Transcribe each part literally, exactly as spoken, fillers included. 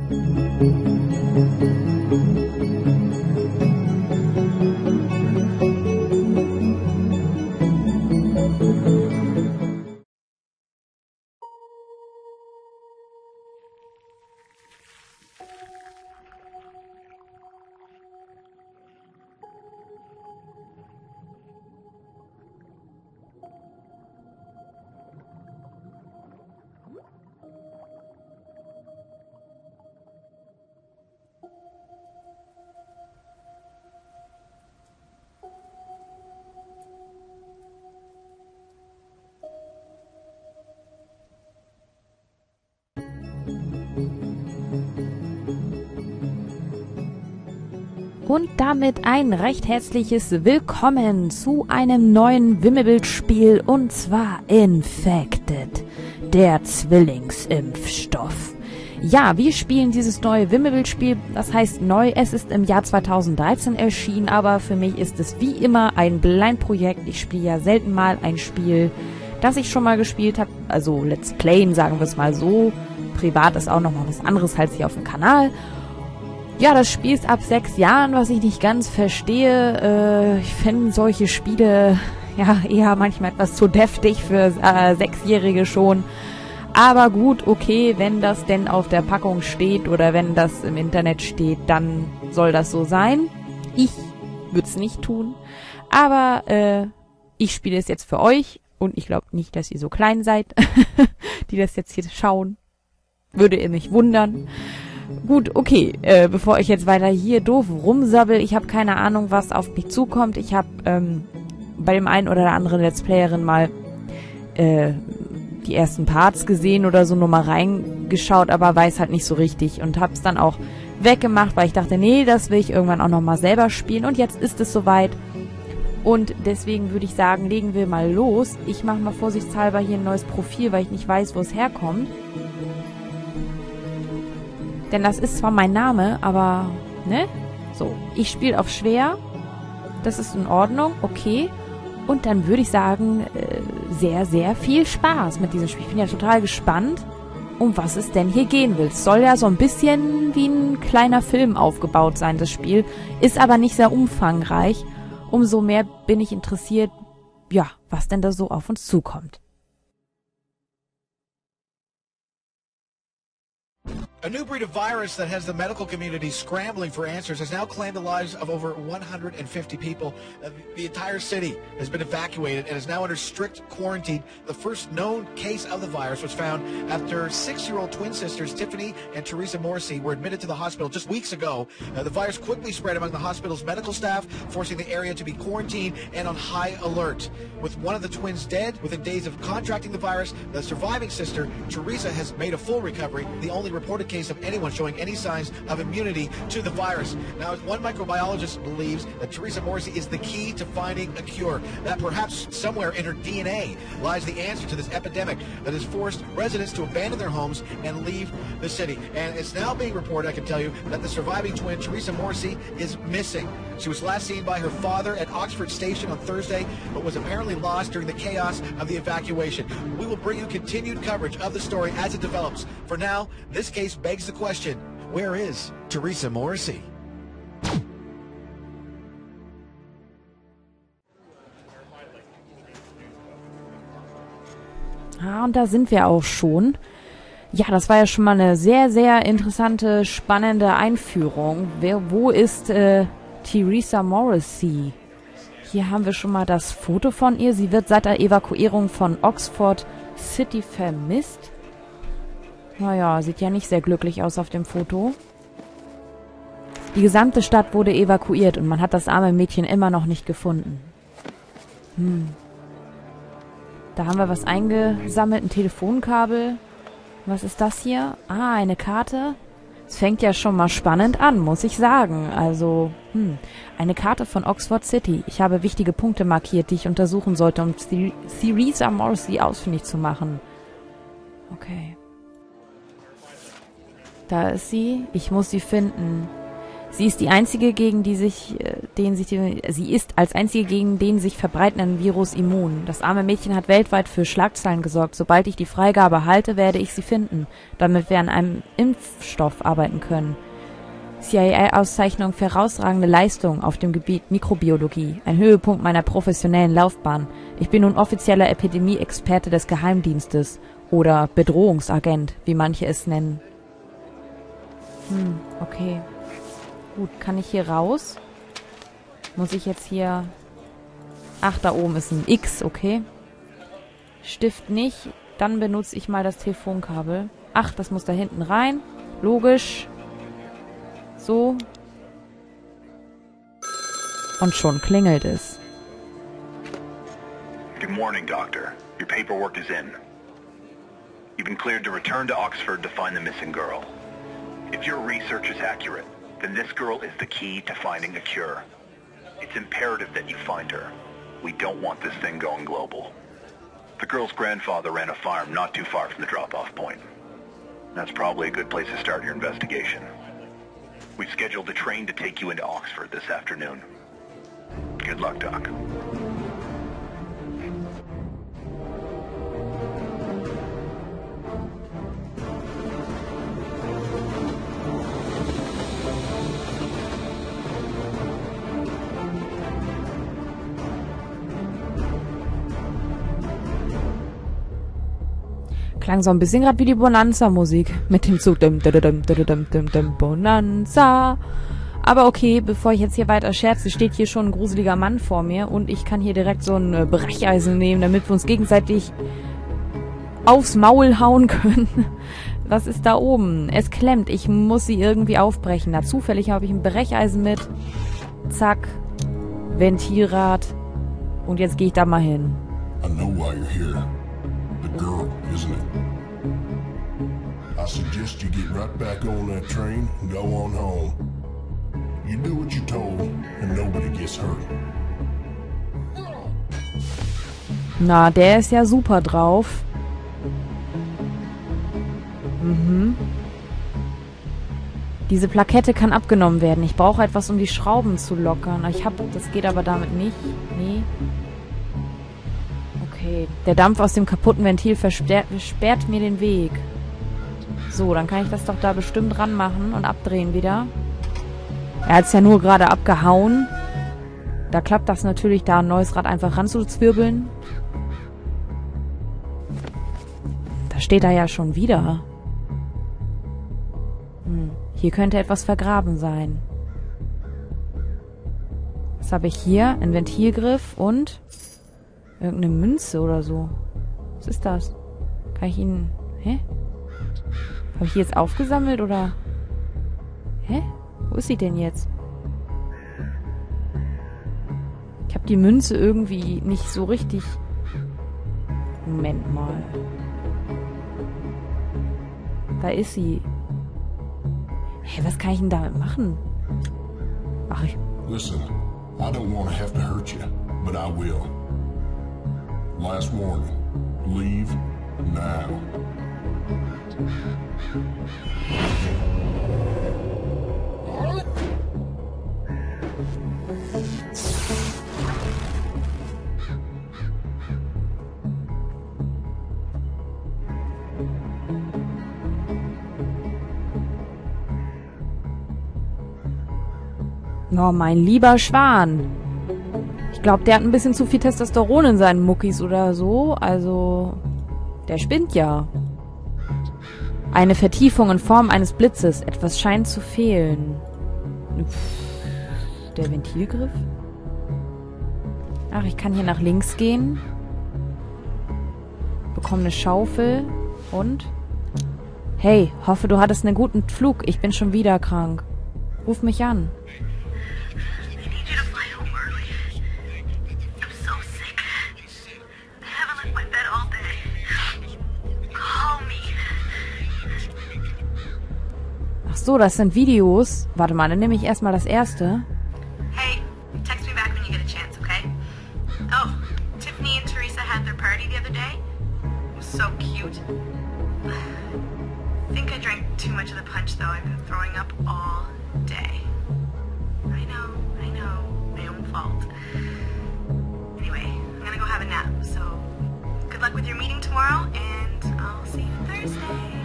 Und damit ein recht herzliches Willkommen zu einem neuen Wimmelbild-Spiel, und zwar Infected, der Zwillingsimpfstoff. Ja, wir spielen dieses neue Wimmelbild-Spiel, das heißt neu, es ist im Jahr zweitausenddreizehn erschienen, aber für mich ist es wie immer ein Blindprojekt. Ich spiele ja selten mal ein Spiel, das ich schon mal gespielt habe, also Let's Playen, sagen wir es mal so. Privat ist auch nochmal was anderes als hier auf dem Kanal. Ja, das Spiel ist ab sechs Jahren, was ich nicht ganz verstehe. Äh, ich finde solche Spiele ja eher manchmal etwas zu deftig für äh, Sechsjährige schon. Aber gut, okay, wenn das denn auf der Packung steht oder wenn das im Internet steht, dann soll das so sein. Ich würde es nicht tun. Aber äh, ich spiele es jetzt für euch und ich glaube nicht, dass ihr so klein seid, die das jetzt hier schauen. Würde ihr mich wundern. Gut, okay, äh, bevor ich jetzt weiter hier doof rumsabbel, ich habe keine Ahnung, was auf mich zukommt. Ich habe ähm, bei dem einen oder der anderen Let's Playerin mal äh, die ersten Parts gesehen oder so, nur mal reingeschaut, aber weiß halt nicht so richtig und habe es dann auch weggemacht, weil ich dachte, nee, das will ich irgendwann auch nochmal selber spielen, und jetzt ist es soweit. Und deswegen würde ich sagen, legen wir mal los. Ich mache mal vorsichtshalber hier ein neues Profil, weil ich nicht weiß, wo es herkommt. Denn das ist zwar mein Name, aber, ne? So, ich spiele auf schwer. Das ist in Ordnung, okay. Und dann würde ich sagen, äh, sehr, sehr viel Spaß mit diesem Spiel. Ich bin ja total gespannt, um was es denn hier gehen will. Es soll ja so ein bisschen wie ein kleiner Film aufgebaut sein, das Spiel. Ist aber nicht sehr umfangreich. Umso mehr bin ich interessiert, ja, was denn da so auf uns zukommt. A new breed of virus that has the medical community scrambling for answers has now claimed the lives of over one hundred fifty people. Uh, the entire city has been evacuated and is now under strict quarantine. The first known case of the virus was found after six-year-old twin sisters Tiffany and Teresa Morrissey were admitted to the hospital just weeks ago. Uh, the virus quickly spread among the hospital's medical staff, forcing the area to be quarantined and on high alert. With one of the twins dead within days of contracting the virus, the surviving sister, Teresa, has made a full recovery, the only reported case of anyone showing any signs of immunity to the virus. Now, one microbiologist believes that Teresa Morrissey is the key to finding a cure, that perhaps somewhere in her D N A lies the answer to this epidemic that has forced residents to abandon their homes and leave the city. And it's now being reported, I can tell you, that the surviving twin, Teresa Morrissey, is missing. She was last seen by her father at Oxford Station on Thursday, but was apparently lost during the chaos of the evacuation. We will bring you continued coverage of the story as it develops. For now, this case begs the question, where is Teresa Morrissey? Ah, und da sind wir auch schon. Ja, das war ja schon mal eine sehr, sehr interessante, spannende Einführung. Wer, wo ist äh, Teresa Morrissey? Hier haben wir schon mal das Foto von ihr. Sie wird seit der Evakuierung von Oxford City vermisst. Naja, sieht ja nicht sehr glücklich aus auf dem Foto. Die gesamte Stadt wurde evakuiert und man hat das arme Mädchen immer noch nicht gefunden. Hm. Da haben wir was eingesammelt, ein Telefonkabel. Was ist das hier? Ah, eine Karte. Es fängt ja schon mal spannend an, muss ich sagen. Also, hm, eine Karte von Oxford City. Ich habe wichtige Punkte markiert, die ich untersuchen sollte, um Teresa Morrissey ausfindig zu machen. Okay. Da ist sie. Ich muss sie finden. Sie ist die einzige, gegen die sich, äh, den sich die, sie ist als einzige gegen den sich verbreitenden Virus immun. Das arme Mädchen hat weltweit für Schlagzeilen gesorgt. Sobald ich die Freigabe erhalte, werde ich sie finden, damit wir an einem Impfstoff arbeiten können. C I A-Auszeichnung für herausragende Leistung auf dem Gebiet Mikrobiologie. Ein Höhepunkt meiner professionellen Laufbahn. Ich bin nun offizieller Epidemie-Experte des Geheimdienstes. Oder Bedrohungsagent, wie manche es nennen. Hm, okay. Gut, kann ich hier raus? Muss ich jetzt hier... Ach, da oben ist ein X, okay. Stift nicht. Dann benutze ich mal das Telefonkabel. Ach, das muss da hinten rein. Logisch. So. Und schon klingelt es. Good morning, Doctor. Your paperwork is in. You've been cleared to return to Oxford to find the missing girl. If your research is accurate, then this girl is the key to finding a cure. It's imperative that you find her. We don't want this thing going global. The girl's grandfather ran a farm not too far from the drop-off point. That's probably a good place to start your investigation. We've scheduled a train to take you into Oxford this afternoon. Good luck, Doc. Klang so ein bisschen gerade wie die Bonanza-Musik. Mit dem Zug. Dim, dim, dim, dim, dim, dim, Bonanza. Aber okay, bevor ich jetzt hier weiter scherze, steht hier schon ein gruseliger Mann vor mir. Und ich kann hier direkt so ein Brecheisen nehmen, damit wir uns gegenseitig aufs Maul hauen können. Was ist da oben? Es klemmt. Ich muss sie irgendwie aufbrechen. Na, zufällig habe ich ein Brecheisen mit. Zack. Ventilrad. Und jetzt gehe ich da mal hin. I know why you're here. The girl, isn't it? I suggest you get right back on that train and go on home. You do what you're told and nobody gets hurt. Na, der ist ja super drauf. Mhm. Diese Plakette kann abgenommen werden. Ich brauche etwas, um die Schrauben zu lockern. Ich hab, das geht aber damit nicht. Nee. Okay. Der Dampf aus dem kaputten Ventil versperrt, versperrt mir den Weg. So, dann kann ich das doch da bestimmt ranmachen und abdrehen wieder. Er hat es ja nur gerade abgehauen. Da klappt das natürlich, da ein neues Rad einfach ranzuzwirbeln. Da steht er ja schon wieder. Hm. Hier könnte etwas vergraben sein. Was habe ich hier? Ein Ventilgriff und irgendeine Münze oder so. Was ist das? Kann ich ihn... Hä? Habe ich die jetzt aufgesammelt oder... Hä? Wo ist sie denn jetzt? Ich habe die Münze irgendwie nicht so richtig... Moment mal. Da ist sie. Hä, was kann ich denn damit machen? Ach, ich... Listen, I don't want to have to hurt you, but I will. Last warning. Leave now. Oh, mein lieber Schwan. Ich glaube, der hat ein bisschen zu viel Testosteron in seinen Muckis oder so. Also, der spinnt ja. Eine Vertiefung in Form eines Blitzes. Etwas scheint zu fehlen. Pff, der Ventilgriff? Ach, ich kann hier nach links gehen. Bekomme eine Schaufel. Und? Hey, hoffe, du hattest einen guten Flug. Ich bin schon wieder krank. Ruf mich an. Ach so, das sind Videos. Warte mal, dann nehme ich erstmal das erste. Hey, text me back when you get a chance, okay? Oh, Tiffany and Teresa had their party the other day. It was so cute. I think I drank too much of the punch, though. I've been throwing up all day. nap. So, good luck with your meeting tomorrow, and I'll see you Thursday.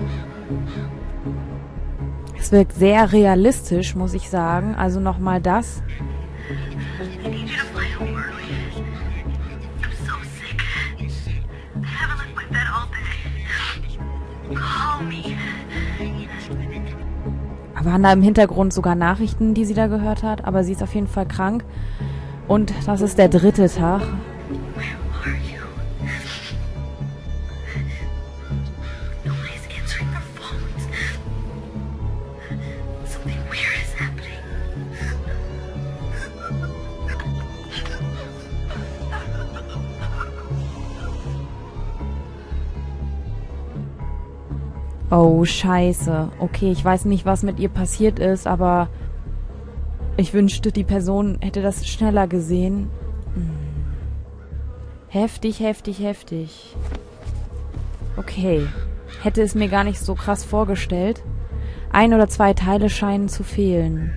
Es wirkt sehr realistisch, muss ich sagen. Also nochmal das. I need you to fly home early. I'm so sick. I haven't left my bed all day. Call me. Waren da im Hintergrund sogar Nachrichten, die sie da gehört hat. Aber sie ist auf jeden Fall krank. Und das ist der dritte Tag. Where are you? Nobody's answering their phones. Something weird is happening. Oh, scheiße. Okay, ich weiß nicht, was mit ihr passiert ist, aber ich wünschte, die Person hätte das schneller gesehen. Hm. Heftig, heftig, heftig. Okay. Hätte es mir gar nicht so krass vorgestellt. Ein oder zwei Teile scheinen zu fehlen.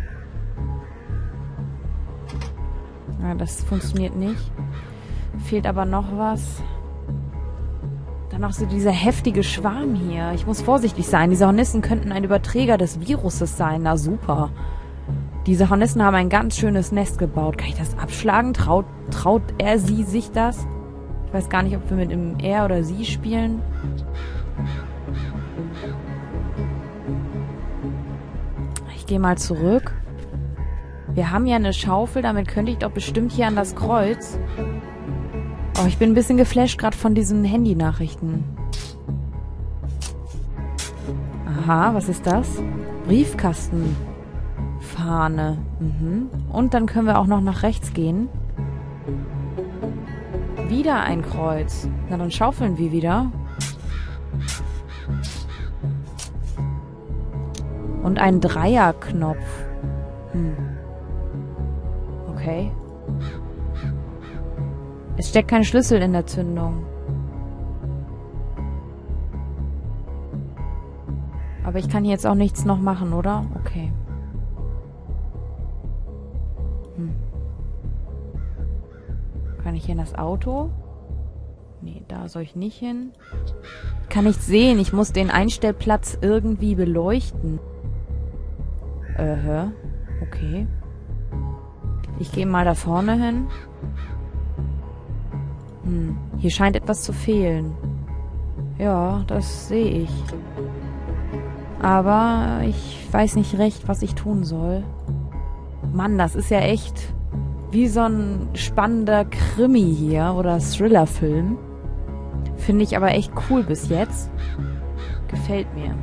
Ja, das funktioniert nicht. Fehlt aber noch was. Dann noch so dieser heftige Schwarm hier. Ich muss vorsichtig sein. Diese Hornissen könnten ein Überträger des Viruses sein. Na super. Diese Hornissen haben ein ganz schönes Nest gebaut. Kann ich das abschlagen? Traut, traut er, sie sich das? Ich weiß gar nicht, ob wir mit dem er oder sie spielen. Ich gehe mal zurück. Wir haben ja eine Schaufel. Damit könnte ich doch bestimmt hier an das Kreuz. Oh, ich bin ein bisschen geflasht gerade von diesen Handy-Nachrichten. Aha, was ist das? Briefkastenfahne. Mhm. Und dann können wir auch noch nach rechts gehen. Wieder ein Kreuz. Na, dann schaufeln wir wieder. Und ein Dreierknopf. Hm. Okay. Es steckt kein Schlüssel in der Zündung. Aber ich kann hier jetzt auch nichts noch machen, oder? Okay. Hm. Kann ich hier in das Auto? Nee, da soll ich nicht hin. Kann nichts sehen. Ich muss den Einstellplatz irgendwie beleuchten. Äh, okay. Ich gehe mal da vorne hin. Hm, hier scheint etwas zu fehlen. Ja, das sehe ich. Aber ich weiß nicht recht, was ich tun soll. Mann, das ist ja echt wie so ein spannender Krimi hier oder Thriller-Film. Finde ich aber echt cool bis jetzt. Gefällt mir.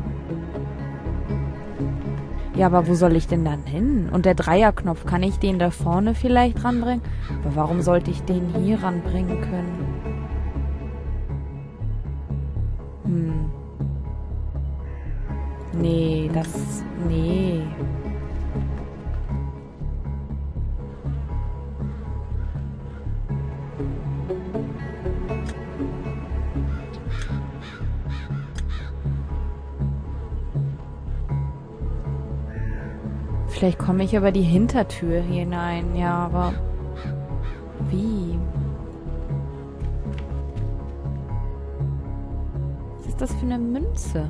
Ja, aber wo soll ich denn dann hin? Und der Dreierknopf, kann ich den da vorne vielleicht ranbringen? Aber warum sollte ich den hier ranbringen können? Hm. Nee, das... Nee. Vielleicht komme ich über die Hintertür hinein. Ja, aber wie? Was ist das für eine Münze?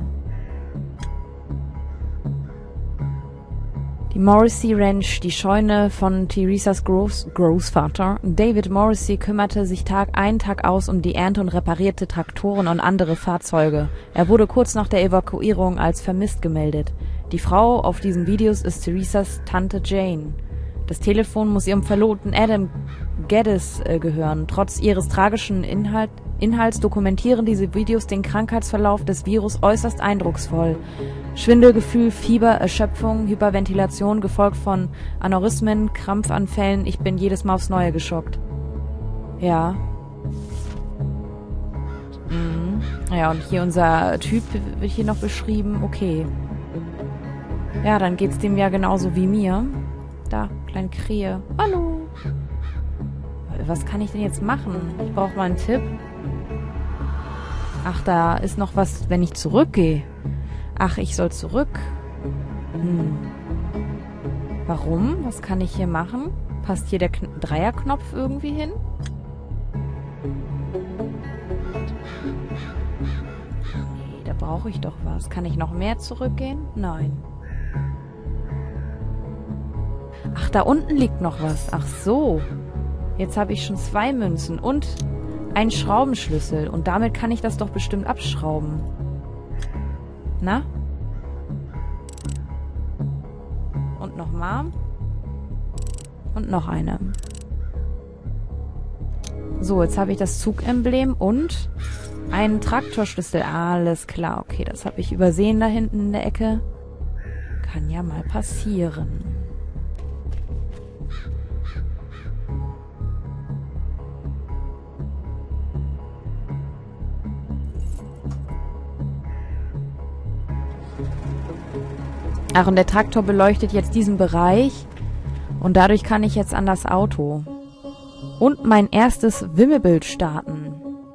Die Morrissey Ranch, die Scheune von Theresas Groß Großvater. David Morrissey kümmerte sich Tag ein, Tag aus um die Ernte und reparierte Traktoren und andere Fahrzeuge. Er wurde kurz nach der Evakuierung als vermisst gemeldet. Die Frau auf diesen Videos ist Theresas Tante Jane. Das Telefon muss ihrem Verlobten Adam Geddes äh, gehören. Trotz ihres tragischen Inhalt, Inhalts dokumentieren diese Videos den Krankheitsverlauf des Virus äußerst eindrucksvoll. Schwindelgefühl, Fieber, Erschöpfung, Hyperventilation, gefolgt von Aneurysmen, Krampfanfällen. Ich bin jedes Mal aufs Neue geschockt. Ja. Mhm. Ja, und hier unser Typ wird hier noch beschrieben. Okay. Ja, dann geht's dem ja genauso wie mir. Da, kleine Krähe. Hallo. Was kann ich denn jetzt machen? Ich brauche mal einen Tipp. Ach, da ist noch was, wenn ich zurückgehe. Ach, ich soll zurück. Hm. Warum? Was kann ich hier machen? Passt hier der Kn- Dreierknopf irgendwie hin? Nee, da brauche ich doch was. Kann ich noch mehr zurückgehen? Nein. Ach, da unten liegt noch was. Ach so. Jetzt habe ich schon zwei Münzen und einen Schraubenschlüssel. Und damit kann ich das doch bestimmt abschrauben. Na? Und nochmal. Und noch eine. So, jetzt habe ich das Zugemblem und einen Traktorschlüssel. Alles klar, okay, das habe ich übersehen da hinten in der Ecke. Kann ja mal passieren. Ach, und der Traktor beleuchtet jetzt diesen Bereich. Und dadurch kann ich jetzt an das Auto. Und mein erstes Wimmelbild starten.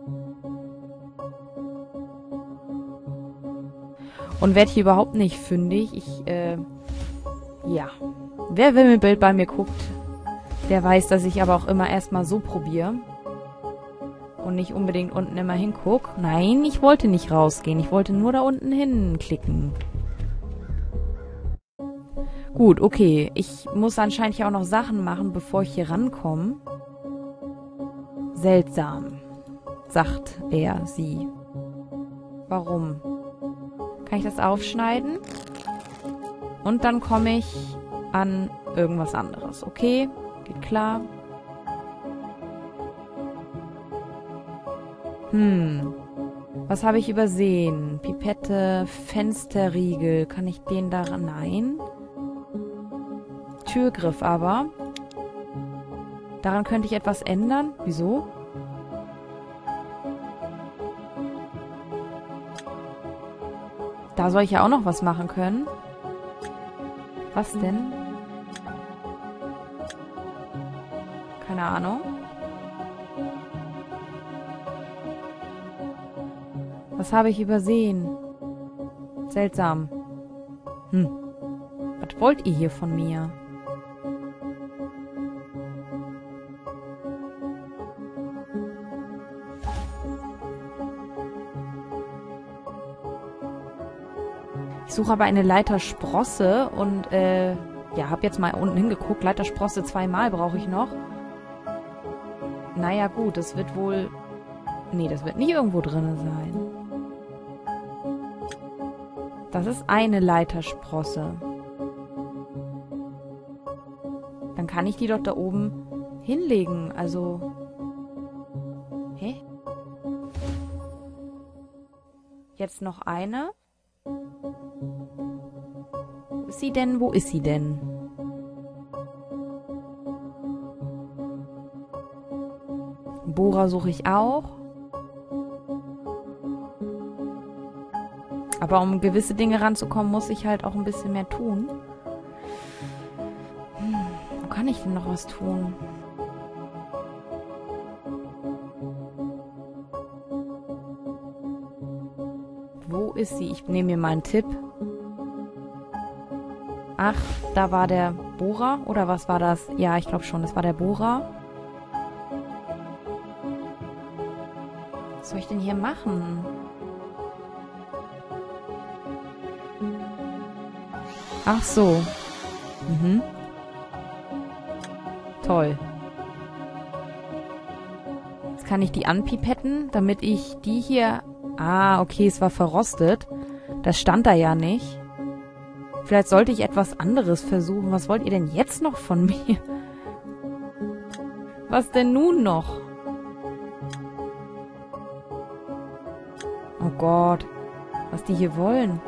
Und werde hier überhaupt nicht fündig. Ich, äh, ja. Wer Wimmelbild bei mir guckt, der weiß, dass ich aber auch immer erstmal so probiere. Und nicht unbedingt unten immer hinguck. Nein, ich wollte nicht rausgehen. Ich wollte nur da unten hinklicken. Gut, okay. Ich muss anscheinend ja auch noch Sachen machen, bevor ich hier rankomme. Seltsam, sagt er, sie. Warum? Kann ich das aufschneiden? Und dann komme ich an irgendwas anderes. Okay, geht klar. Hm. Was habe ich übersehen? Pipette, Fensterriegel. Kann ich den da... Nein. Türgriff aber. Daran könnte ich etwas ändern. Wieso? Da soll ich ja auch noch was machen können. Was denn? Keine Ahnung. Was habe ich übersehen? Seltsam. Hm. Was wollt ihr hier von mir? Ich suche aber eine Leitersprosse und, äh, ja, hab jetzt mal unten hingeguckt. Leitersprosse zweimal brauche ich noch. Naja, gut, das wird wohl... Nee, das wird nicht irgendwo drin sein. Das ist eine Leitersprosse. Dann kann ich die doch da oben hinlegen, also... Hä? Jetzt noch eine. Wo ist sie denn? Wo ist sie denn? Bohrer suche ich auch. Aber um gewisse Dinge ranzukommen, muss ich halt auch ein bisschen mehr tun. Hm, wo kann ich denn noch was tun? Wo ist sie? Ich nehme mir mal einen Tipp. Ach, da war der Bohrer. Oder was war das? Ja, ich glaube schon, das war der Bohrer. Was soll ich denn hier machen? Ach so. Mhm. Toll. Jetzt kann ich die anpipetten, damit ich die hier... Ah, okay, es war verrostet. Das stand da ja nicht. Vielleicht sollte ich etwas anderes versuchen. Was wollt ihr denn jetzt noch von mir? Was denn nun noch? Oh Gott. Was die hier wollen.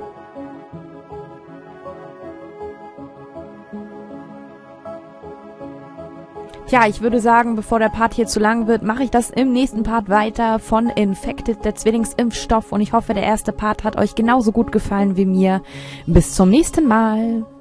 Tja, ich würde sagen, bevor der Part hier zu lang wird, mache ich das im nächsten Part weiter von Infected, der Zwillingsimpfstoff. Und ich hoffe, der erste Part hat euch genauso gut gefallen wie mir. Bis zum nächsten Mal.